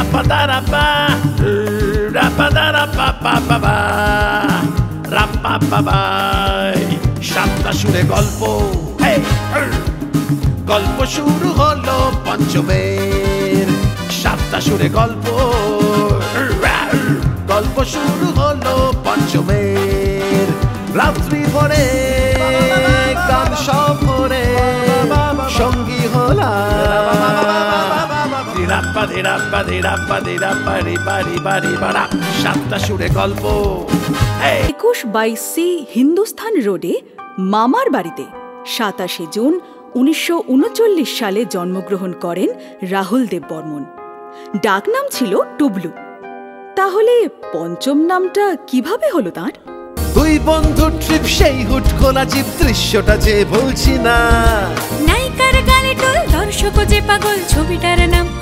সাতটা সুরে গল্প, গল্প শুরু হলো পঞ্চমের। সাতটা সুরে গল্প, গল্প শুরু হলো পঞ্চমের। রাত্রি ভরে গান শহরে সঙ্গী হলা। সাতটা সুরে গল্প। 21/22 হিন্দুস্থান রোডে মামার বাড়িতে 27শে জুন 1939 সালে জন্মগ্রহণ করেন রাহুল দেব বর্মন। ডাকনাম ছিল টুবলু। তাহলে পঞ্চম নামটা কিভাবে হলো তাঁর? দুই বন্ধু ট্রিপ, সেই হুট খোলা জীব, দৃশ্যটা যে বলছি না। নায়িকার গালে টোল, দর্শক যে পাগল, ছবিটার নাম